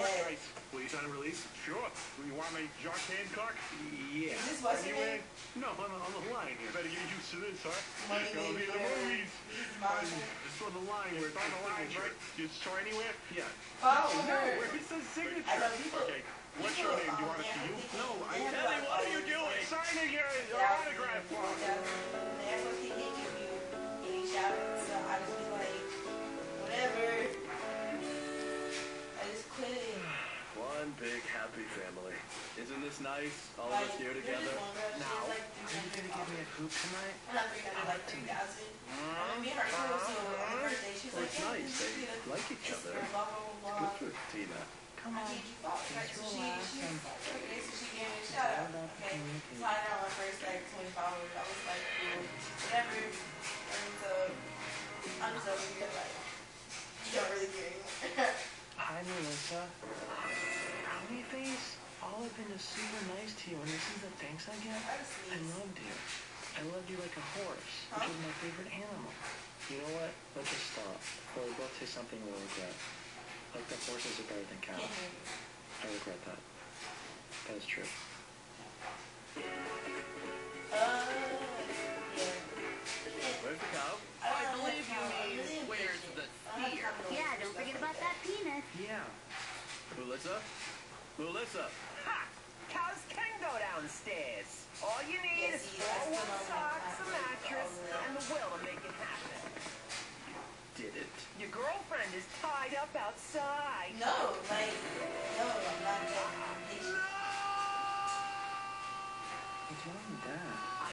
guys. Will you sign a release? Sure. You want me Jock Hancock? Yeah. Is this what's your Anyway, name? no, on the line here. Better get used to this, huh? Money Gonna be the movies. It's on the line. Where it's on the line, right? You saw anywhere? Yeah. Oh, No, where it says signature. Okay. What's your name? Do you want it to you? No, I tell you, what are you doing? Signing your autograph form. That's what he did give you. Any shout out. So I just was like, whatever. I just quit it. One big happy family. Isn't this nice? All of us here together. Now, are you gonna give me a coupe tonight? And I figured like 3,000. I mean, me and her too. So on her birthday, she's Well, like, it's nice. They like each other. Blah, blah, blah, Good blah. for Tina. Come on. Right, so okay, so she gave me a shout out. Okay, so I got my first like 20 followers. I was like, cool, whatever. And so I'm just over here like, you don't really care anymore. Hi, Melissa. Brownie face? All I've been is super nice to you, and this is the thanks I get? I loved you. I loved you like a horse, which is my favorite animal. You know what? Let's just stop. Before we both say something we'll regret. Like that horses are better than cows. I regret that. That is true. Yeah. Where's the cow? I believe you mean, where's the steer? Yeah, don't forget about that penis. Yeah. Melissa? Melissa! Ha! Cows can go downstairs. All you need is I 4 still wool don't socks, a like mattress, and the will to make it happen. Did it? Your girlfriend is tied up outside. No, like, no, I'm not. What's wrong with that?